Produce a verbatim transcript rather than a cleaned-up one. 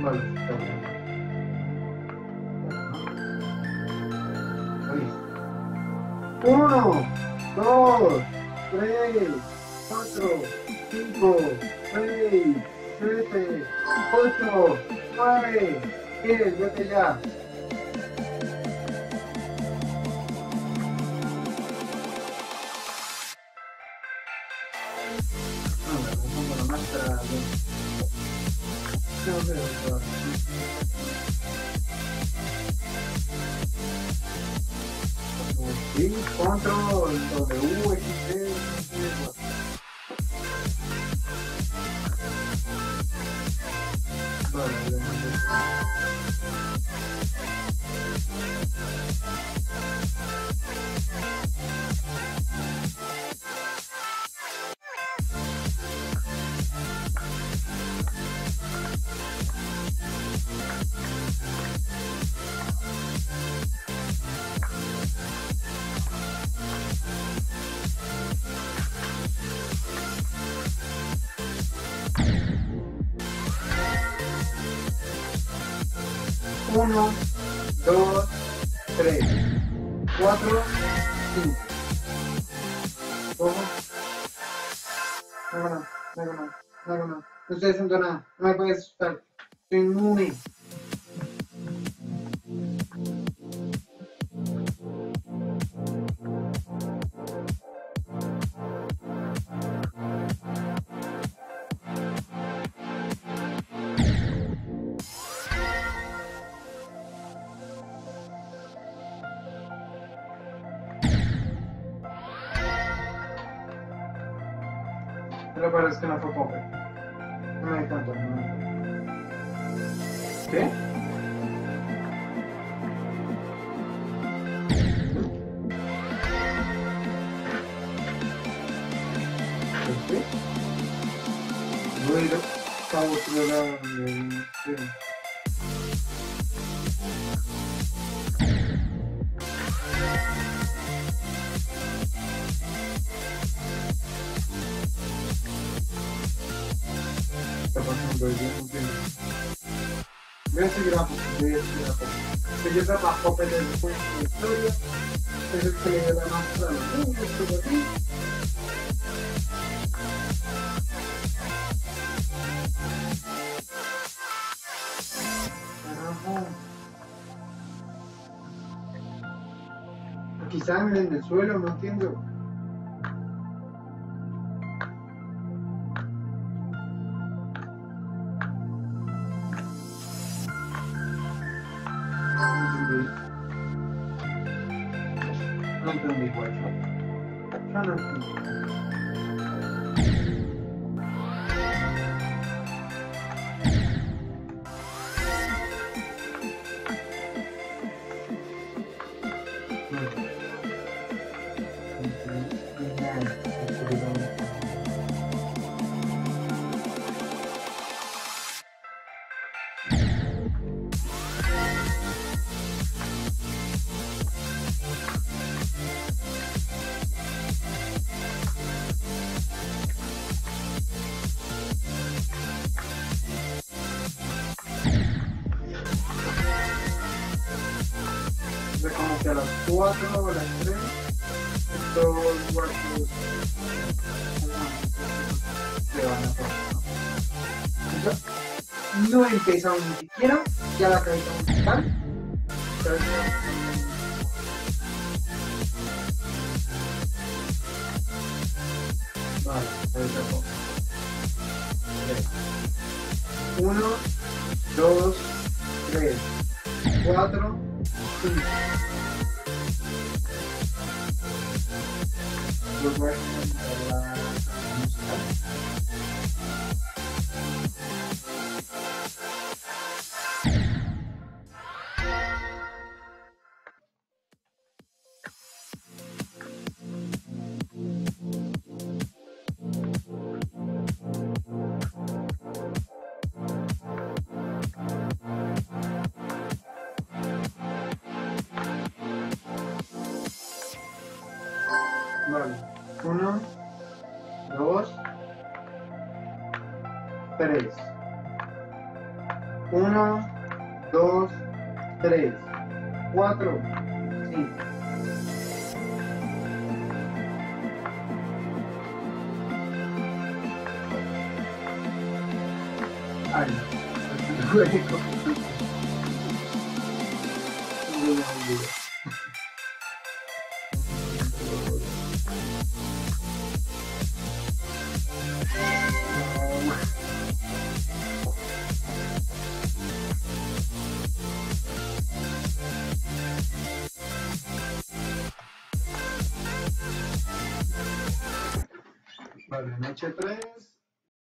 Vale, está bien. Uno, dos, tres, cuatro, cinco, seis, siete, ocho, nueve, diez, vete ya. No, me pongo la máscara. No veo todo. Sí, control, W, X, C, vale, le mandé. Uno, dos, tres, cuatro, cinco. Ojo. No hago nada, no hago nada, no hago nada. No estoy haciendo nada, no me puedes asustar. Soy inmune. Pero parece que no fue pobre. No me di cuenta, no me di cuenta. ¿Qué? ¿Qué? Ruido. Estaba otro lado del... Sí. Está pasando el día, no entiendo. Voy a seguir a poco, voy a seguir a poco. Que yo trabajo en el juego de historia, es el que le da la máscara a los niños, todo así. Carajo. Aquí sangre en el suelo, no entiendo. No entendí, guacho. Yo no entendí. De como que a las cuatro o a las tres, estos guachos se van a pasar. No he empezado ni siquiera, ya la cabeza musical. Vale, ahí está. Uno, dos, tres, cuatro, cinco. Los voy a poner la música. Vale, uno, dos, tres, uno, dos, tres, cuatro, cinco. Ay, luego. Vale, en H tres.